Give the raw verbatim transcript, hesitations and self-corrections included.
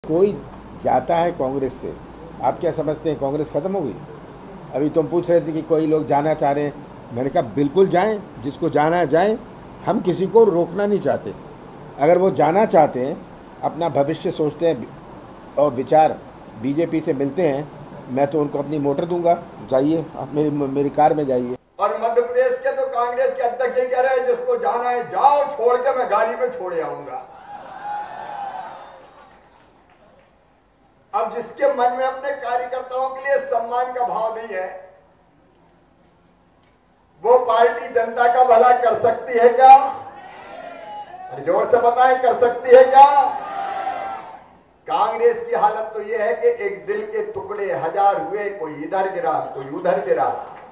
कोई जाता है कांग्रेस से, आप क्या समझते हैं कांग्रेस खत्म हो गई? अभी तुम पूछ रहे थे कि कोई लोग जाना चाह रहे हैं, मैंने कहा बिल्कुल जाएं, जिसको जाना है जाएं, हम किसी को रोकना नहीं चाहते। अगर वो जाना चाहते हैं, अपना भविष्य सोचते हैं और विचार बीजेपी से मिलते हैं, मैं तो उनको अपनी मोटर दूंगा, जाइए आप मेरी मेरी कार में जाइए। और मध्य प्रदेश के तो कांग्रेस के अध्यक्ष कह रहे हैं जिसको जाना है जाओ, छोड़ के मैं गाड़ी में छोड़ आऊंगा। अब जिसके मन में अपने कार्यकर्ताओं के लिए सम्मान का भाव नहीं है, वो पार्टी जनता का भला कर सकती है क्या? जोर से बताएं, कर सकती है क्या? कांग्रेस की हालत तो यह है कि एक दिल के टुकड़े हजार हुए, कोई इधर गिरा कोई उधर गिरा।